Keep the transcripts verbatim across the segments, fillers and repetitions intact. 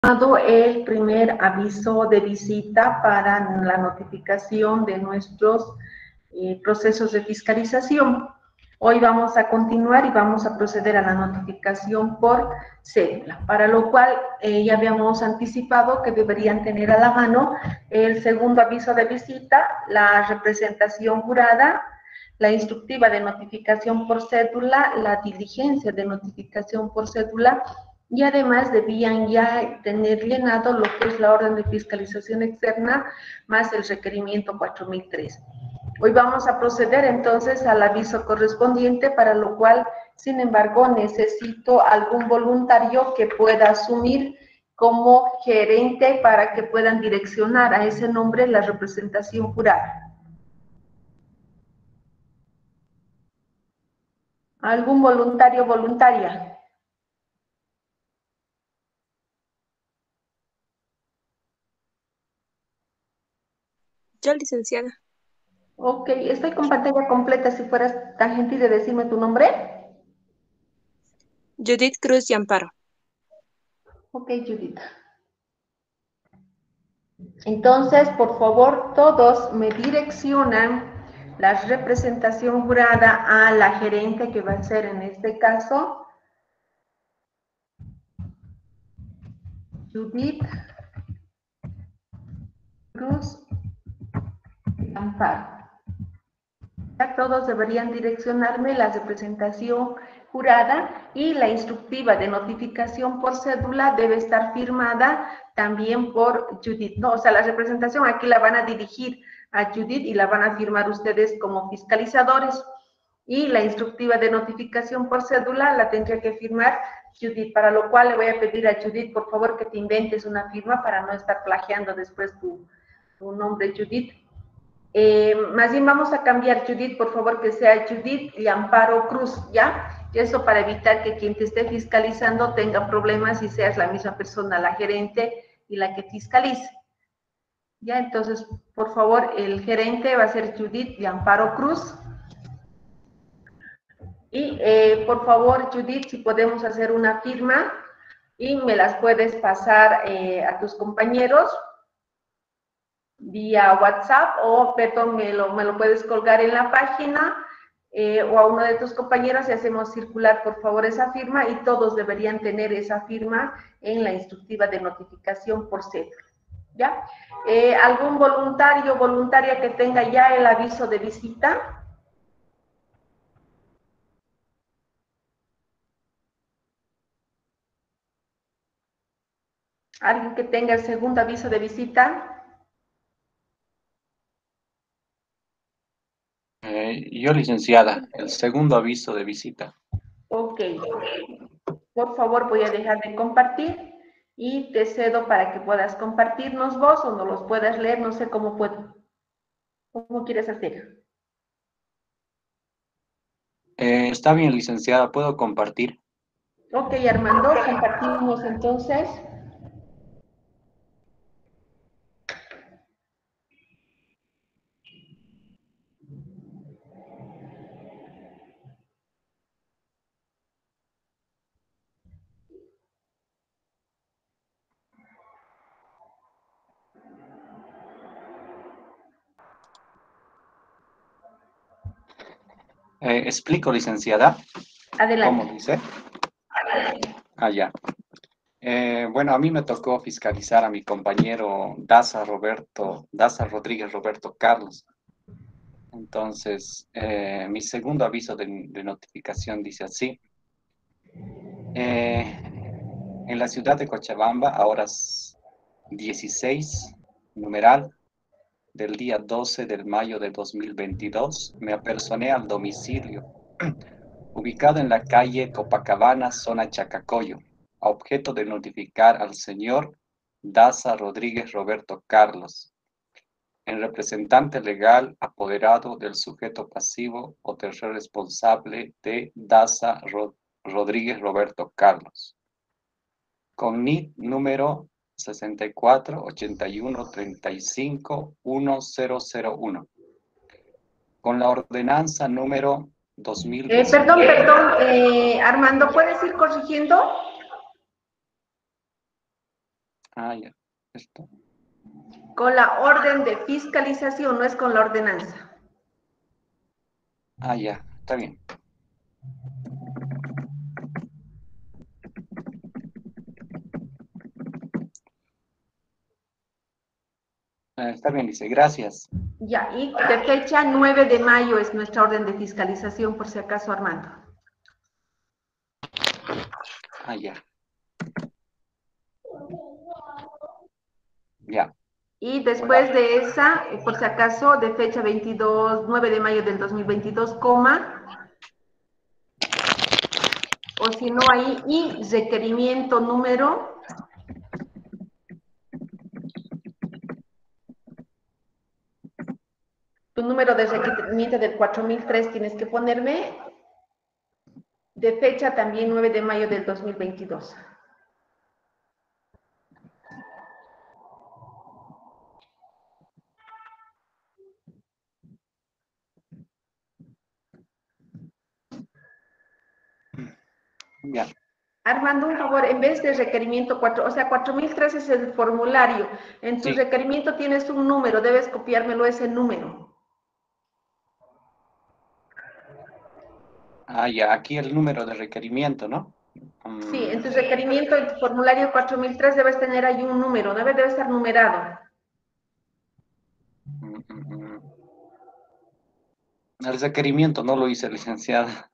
El primer aviso de visita para la notificación de nuestros eh, procesos de fiscalización. Hoy vamos a continuar y vamos a proceder a la notificación por cédula, para lo cual eh, ya habíamos anticipado que deberían tener a la mano el segundo aviso de visita, la representación jurada, la instructiva de notificación por cédula, la diligencia de notificación por cédula, y además debían ya tener llenado lo que es la orden de fiscalización externa más el requerimiento cuatro mil tres. Hoy vamos a proceder entonces al aviso correspondiente, para lo cual, sin embargo, necesito algún voluntario que pueda asumir como gerente para que puedan direccionar a ese nombre la representación jurada. ¿Algún voluntario o voluntaria? Yo, licenciada. Ok, estoy con pantalla completa. Si fueras tan gentil de decirme tu nombre. Judith Cruz y Amparo. Ok, Judith. Entonces, por favor, todos me direccionan la representación jurada a la gerente, que va a ser en este caso Judith Cruz y Amparo. Ya todos deberían direccionarme la representación jurada, y la instructiva de notificación por cédula debe estar firmada también por Judith. No, o sea, la representación aquí la van a dirigir a Judith y la van a firmar ustedes como fiscalizadores. Y la instructiva de notificación por cédula la tendría que firmar Judith, para lo cual le voy a pedir a Judith, por favor, que te inventes una firma para no estar plagiando después tu, tu nombre, Judith. Eh, más bien vamos a cambiar, Judith, por favor, que sea Judith y Amparo Cruz, ¿ya? Eso para evitar que quien te esté fiscalizando tenga problemas y seas la misma persona, la gerente y la que fiscalice. Ya, entonces, por favor, el gerente va a ser Judith y Amparo Cruz. Y eh, por favor, Judith, si podemos hacer una firma y me las puedes pasar eh, a tus compañeros vía WhatsApp, o Beto, me lo, me lo puedes colgar en la página, eh, o a uno de tus compañeros, y hacemos circular por favor esa firma, y todos deberían tener esa firma en la instructiva de notificación por cédula. ¿Ya? Eh, ¿Algún voluntario o voluntaria que tenga ya el aviso de visita? ¿Alguien que tenga el segundo aviso de visita? Eh, yo, licenciada, el segundo aviso de visita. Ok. Por favor, voy a dejar de compartir y te cedo para que puedas compartirnos vos, o no los puedas leer, no sé cómo puedo. ¿Cómo quieres hacer? Eh, está bien, licenciada, ¿puedo compartir? Ok, Armando, compartimos entonces. Eh, explico, licenciada. Adelante. ¿Cómo dice? Ah, ya. Eh, bueno, a mí me tocó fiscalizar a mi compañero Daza Roberto, Daza Rodríguez Roberto Carlos. Entonces, eh, mi segundo aviso de, de notificación dice así. Eh, en la ciudad de Cochabamba, a horas dieciséis, numeral, del día doce de mayo de dos mil veintidós, me apersoné al domicilio ubicado en la calle Copacabana, zona Chacacoyo, a objeto de notificar al señor Daza Rodríguez Roberto Carlos, en representante legal apoderado del sujeto pasivo o tercer responsable de Daza Rod Rodríguez Roberto Carlos, con N I D número sesenta y cuatro, ochenta y uno, treinta y cinco, mil uno, con la ordenanza número dos mil Eh, perdón, diecinueve. perdón, eh, Armando, ¿puedes ir corrigiendo? Ah, ya. Esto. Con la orden de fiscalización, no es con la ordenanza. Ah, ya. Está bien. Ah, está bien, dice. Gracias. Ya, y de fecha nueve de mayo es nuestra orden de fiscalización, por si acaso, Armando. Ah, ya. Ya. Y después de esa, eh, por si acaso, de fecha veintidós, nueve de mayo del dos mil veintidós, coma, o si no ahí, y requerimiento número, tu número de requerimiento del cuatro mil tres tienes que ponerme, de fecha también nueve de mayo del dos mil veintidós. Ya. Armando, un favor, en vez de requerimiento cuatro, o sea, cuatro mil tres es el formulario. En tu Sí. requerimiento tienes un número, debes copiármelo ese número. Ah, ya. Aquí el número de requerimiento, ¿no? Um, Sí, en tu requerimiento, en tu formulario cuatro mil tres debes tener ahí un número, debe, debe estar numerado. mm, mm, mm. El requerimiento no lo hice, licenciada.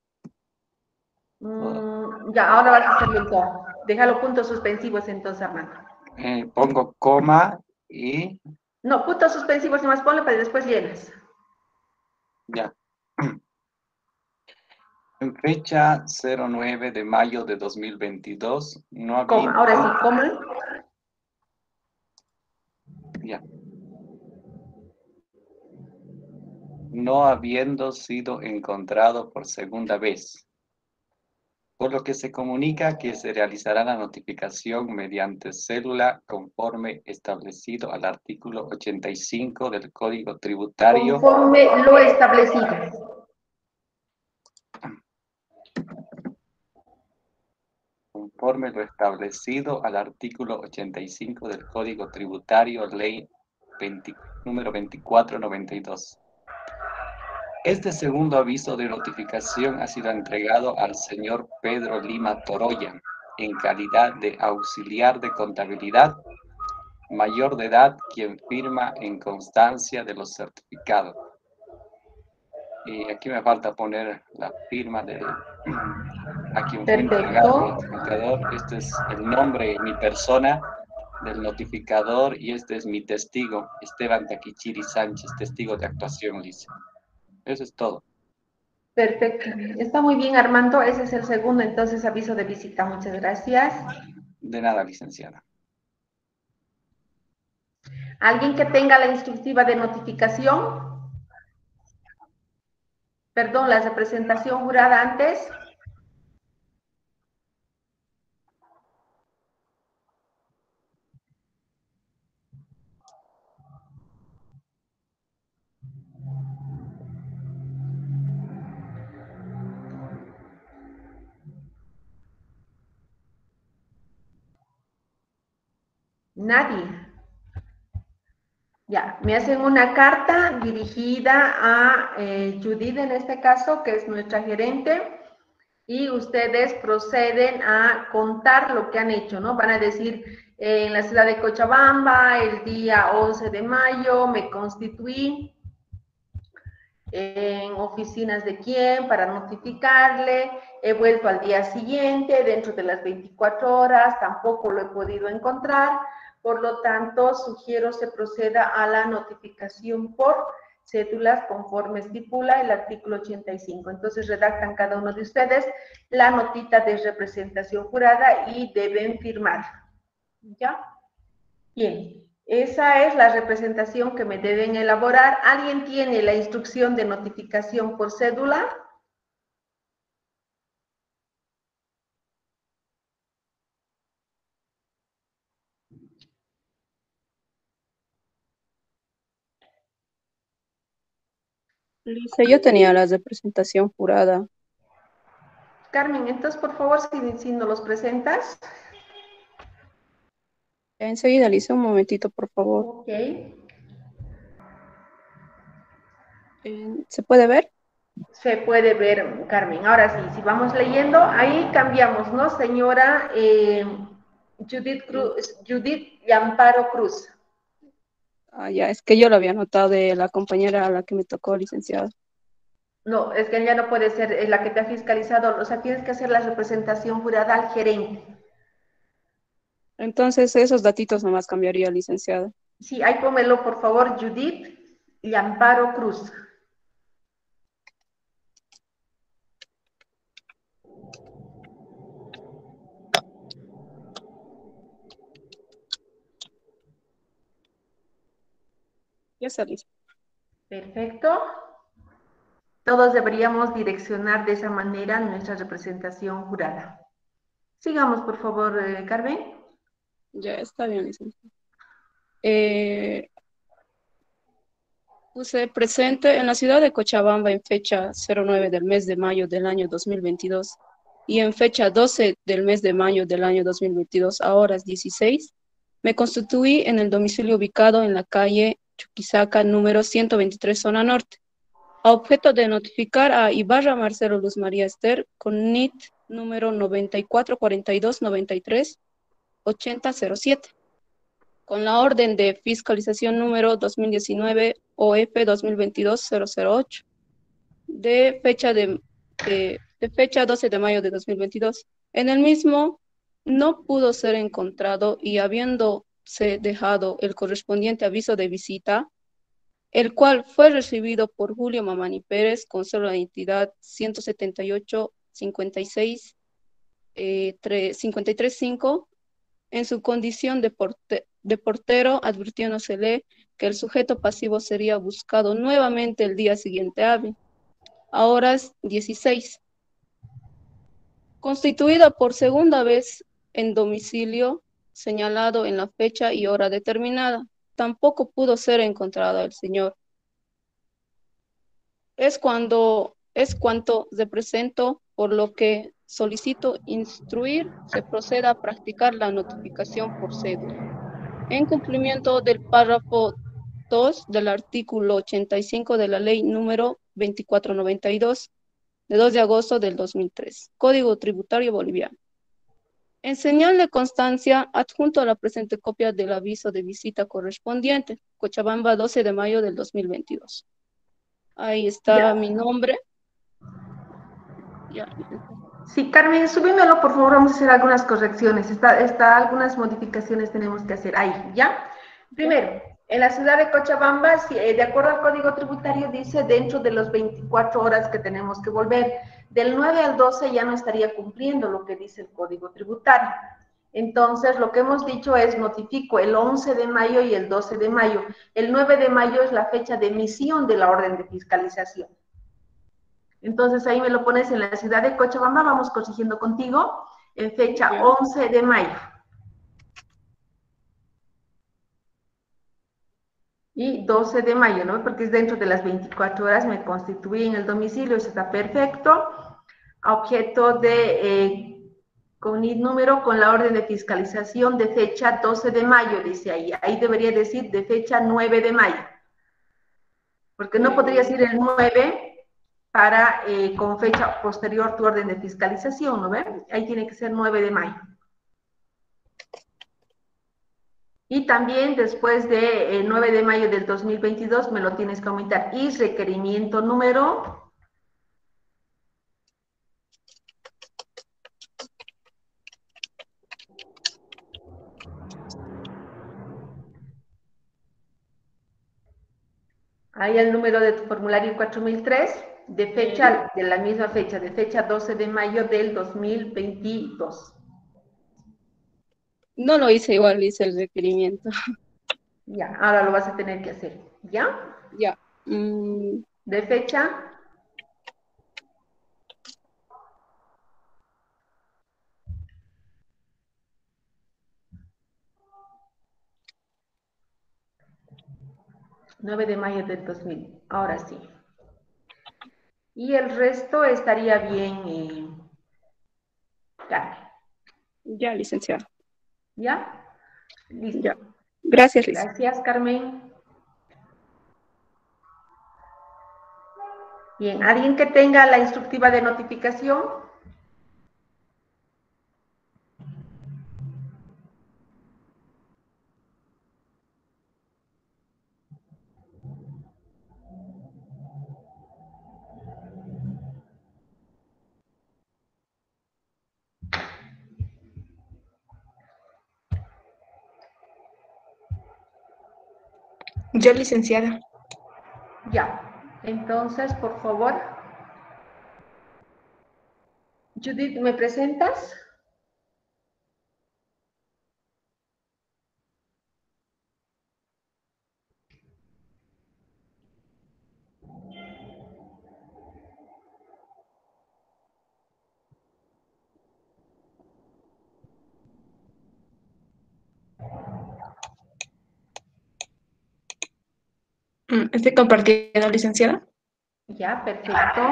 Mm, ya, ahora vas a hacerlo todo. Déjalo puntos suspensivos entonces, Armando. Eh, pongo coma y No, puntos suspensivos nomás ponle para después llenas. ya. En fecha cero nueve de mayo de dos mil veintidós, no Coma, ahora sí, habiendo, coma. ya, no habiendo sido encontrado por segunda vez, por lo que se comunica que se realizará la notificación mediante célula conforme establecido al artículo ochenta y cinco del Código Tributario. Conforme lo establecido. Conforme lo establecido al artículo ochenta y cinco del Código Tributario, Ley veinte, número veinticuatro noventa y dos. Este segundo aviso de notificación ha sido entregado al señor Pedro Lima Toroya, en calidad de auxiliar de contabilidad, mayor de edad, quien firma en constancia de los certificados. Y aquí me falta poner la firma del a quien fue entregado el Perfecto. notificador. Este es el nombre, mi persona del notificador, y este es mi testigo, Esteban Taquichiri Sánchez, testigo de actuación, dice. Eso es todo. Perfecto. Está muy bien, Armando. Ese es el segundo, entonces, aviso de visita. Muchas gracias. De nada, licenciada. ¿Alguien que tenga la instructiva de notificación? Perdón, la representación jurada antes. Nadie. Ya, me hacen una carta dirigida a eh, Judith en este caso, que es nuestra gerente, y ustedes proceden a contar lo que han hecho, ¿no? Van a decir, eh, en la ciudad de Cochabamba, el día once de mayo, me constituí en oficinas de quién para notificarle, he vuelto al día siguiente, dentro de las veinticuatro horas, tampoco lo he podido encontrar, por lo tanto, sugiero se proceda a la notificación por cédulas conforme estipula el artículo ochenta y cinco. Entonces, redactan cada uno de ustedes la notita de representación jurada y deben firmar. ¿Ya? Bien. Esa es la representación que me deben elaborar. ¿Alguien tiene la instrucción de notificación por cédula? Lisa, yo tenía la representación jurada. Carmen, entonces, por favor, si, si nos los presentas. Enseguida, Alicia, un momentito, por favor. Ok. Eh, ¿se puede ver? Se puede ver, Carmen. Ahora sí, si vamos leyendo, ahí cambiamos, ¿no? Señora eh, Judith Cruz, Judith y Amparo Cruz. Ah, ya, es que yo lo había notado de la compañera a la que me tocó, licenciada. No, es que ya no puede ser es la que te ha fiscalizado, o sea, tienes que hacer la representación jurada al gerente. Entonces, esos datitos nomás cambiaría, licenciada. Sí, ahí pómelo, por favor, Judith y Amparo Cruz. Ya está listo. Perfecto. Todos deberíamos direccionar de esa manera nuestra representación jurada. Sigamos, por favor, eh, Carmen. Ya está bien, licenciada. Eh, puse presente en la ciudad de Cochabamba en fecha cero nueve del mes de mayo del año dos mil veintidós y en fecha doce del mes de mayo del año dos mil veintidós a horas dieciséis, me constituí en el domicilio ubicado en la calle Chuquisaca número ciento veintitrés, zona norte, a objeto de notificar a Ibarra Marcelo Luz María Esther con N I T número noventa y cuatro cuarenta y dos noventa y tres ochenta cero siete, con la orden de fiscalización número dos mil diecinueve O F dos mil veintidós cero cero ocho, de fecha, de, de, de fecha doce de mayo de dos mil veintidós. En el mismo no pudo ser encontrado y habiéndose dejado el correspondiente aviso de visita, el cual fue recibido por Julio Mamani Pérez con cédula de identidad ciento setenta y ocho cincuenta y seis eh, cincuenta y tres cinco, en su condición de, porte, de portero, advirtiéndosele que el sujeto pasivo sería buscado nuevamente el día siguiente hábil, a horas dieciséis. Constituida por segunda vez en domicilio señalado en la fecha y hora determinada, tampoco pudo ser encontrado el señor. Es cuando es cuanto represento, por lo que solicito instruir se proceda a practicar la notificación por cédula, en cumplimiento del párrafo dos del artículo ochenta y cinco de la ley número veinticuatro noventa y dos de dos de agosto del dos mil tres, Código Tributario Boliviano. En señal de constancia, adjunto a la presente copia del aviso de visita correspondiente, Cochabamba, doce de mayo del dos mil veintidós. Ahí está Ya. mi nombre. Ya. Sí, Carmen, subímelo, por favor, vamos a hacer algunas correcciones. Está, está, algunas modificaciones tenemos que hacer ahí, ¿ya? Primero, en la ciudad de Cochabamba, si, eh, de acuerdo al Código Tributario, dice dentro de las veinticuatro horas que tenemos que volver. Del nueve al doce ya no estaría cumpliendo lo que dice el Código Tributario. Entonces, lo que hemos dicho es notifico el once de mayo y el doce de mayo. El nueve de mayo es la fecha de emisión de la orden de fiscalización. Entonces, ahí me lo pones en la ciudad de Cochabamba, vamos corrigiendo contigo, en fecha Ya. once de mayo. Y doce de mayo, ¿no? Porque es dentro de las veinticuatro horas, me constituí en el domicilio, eso está perfecto. Objeto de, eh, con I número, con la orden de fiscalización de fecha doce de mayo, dice ahí. Ahí debería decir de fecha nueve de mayo. Porque no podría ser el nueve para, eh, con fecha posterior tu orden de fiscalización, ¿no ven? Ahí tiene que ser nueve de mayo. Y también después de eh, nueve de mayo del dos mil veintidós me lo tienes que aumentar. Y requerimiento número... Ahí el número de tu formulario cuatro mil tres, de fecha, de la misma fecha, de fecha doce de mayo del dos mil veintidós. No lo hice igual, hice el requerimiento. Ya, ahora lo vas a tener que hacer. ¿Ya? Ya. Mm, De fecha... nueve de mayo del dos mil. Ahora sí. Y el resto estaría bien, eh, Carmen. ya, licenciada. ¿Ya? Listo. Ya. Gracias, Liz. Gracias, Carmen. Bien, ¿alguien que tenga la instructiva de notificación? Yo, licenciada. Ya, entonces, por favor. Judith, ¿me presentas? Mm, Estoy compartiendo, licenciada. Ya, perfecto.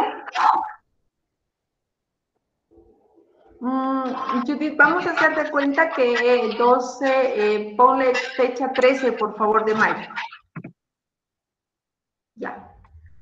Mm, Judith, vamos a hacer de cuenta que doce, eh, ponle fecha trece, por favor, de mayo. Ya.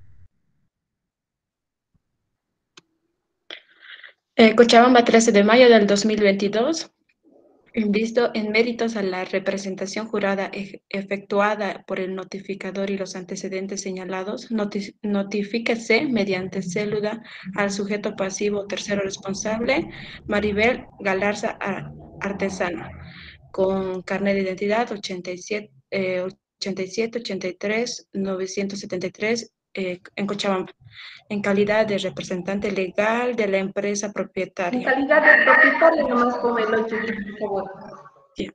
Eh, Cochabamba, trece de mayo del dos mil veintidós. Visto en méritos a la representación jurada ej- efectuada por el notificador y los antecedentes señalados, noti- notifíquese mediante célula al sujeto pasivo o tercero responsable, Maribel Galarza Ar- Artesana, con carnet de identidad ochenta y siete, eh, ochenta y siete, ochenta y tres, novecientos setenta y tres, eh, en Cochabamba, en calidad de representante legal de la empresa En propietaria. calidad de propietario, nomás póngelo, Judith, por favor. Sí.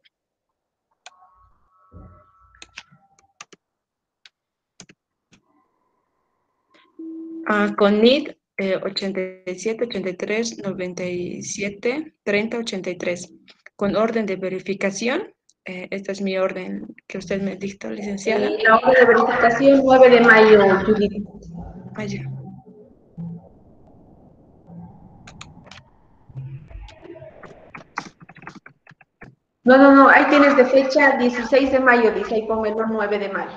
Ah, con N I D eh, ochenta y siete, ochenta y tres, noventa y siete, treinta, ochenta y tres. Con orden de verificación, eh, esta es mi orden que usted me dictó, licenciada. Eh, la orden de verificación, nueve de mayo, Judith. Allá. No, no, no, ahí tienes de fecha dieciséis de mayo, dice, ahí póngelo nueve de mayo.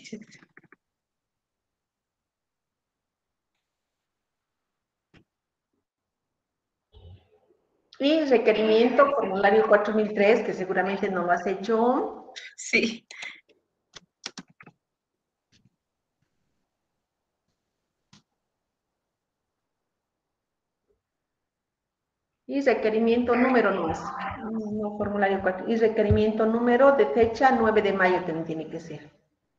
Y requerimiento, formulario cuatro mil tres, que seguramente no lo has hecho. Sí. Y requerimiento número no es. No, formulario cuatro. Y requerimiento número de fecha nueve de mayo también tiene que ser.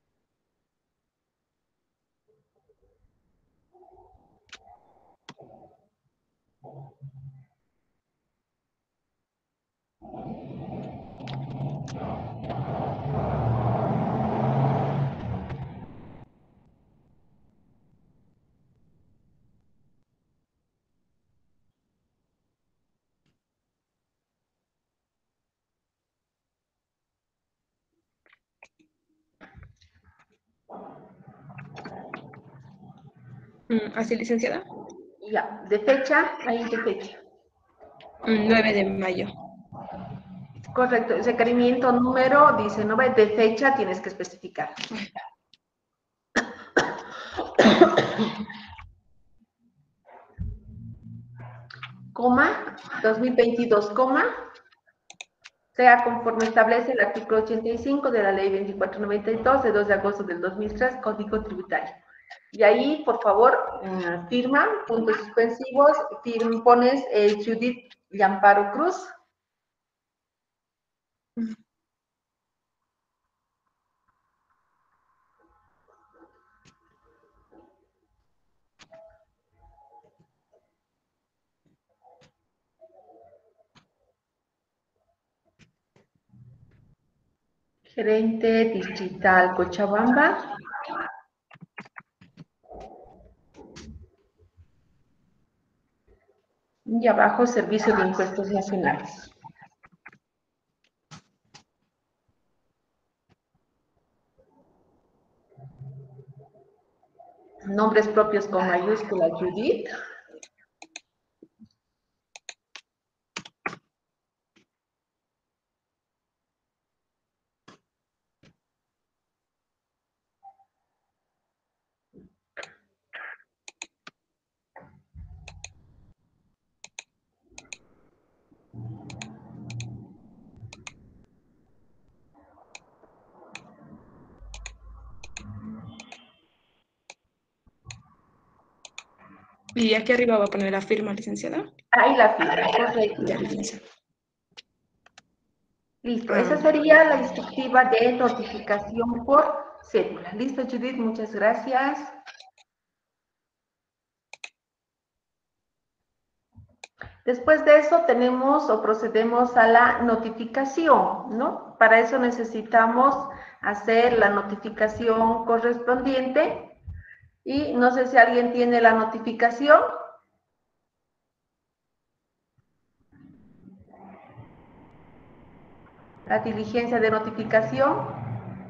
Mm, ¿Así, licenciada? Ya, de fecha, ahí de fecha. Mm, nueve de mayo. Correcto, el requerimiento número dice, no de fecha, tienes que especificar. Coma, dos mil veintidós, coma, sea conforme establece el artículo ochenta y cinco de la ley veinticuatro noventa y dos de dos de agosto del dos mil tres, Código Tributario. Y ahí, por favor, uh, firma, puntos suspensivos, firma, pones eh, Judith y Amparo Cruz. Gerente Distrital Cochabamba. Y abajo, Servicio de Impuestos Nacionales. Nombres propios con mayúscula, Judith. Y aquí arriba va a poner la firma, licenciada. Ahí la firma, correcto. Ya, licenciada. Listo, Ah. esa sería la instructiva de notificación por cédula. Listo, Judith, muchas gracias. Después de eso tenemos o procedemos a la notificación, ¿no? Para eso necesitamos hacer la notificación correspondiente y no sé si alguien tiene la notificación. La diligencia de notificación.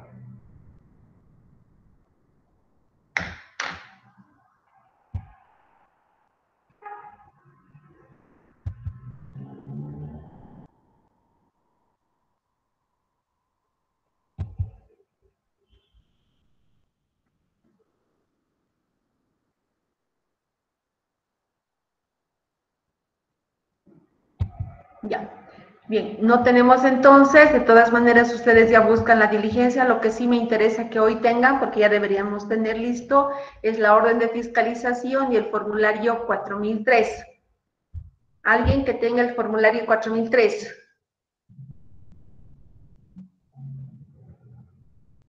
Ya. Bien, no tenemos entonces, de todas maneras ustedes ya buscan la diligencia, lo que sí me interesa que hoy tengan, porque ya deberíamos tener listo, es la orden de fiscalización y el formulario cuatro mil tres. ¿Alguien que tenga el formulario cuatro mil tres?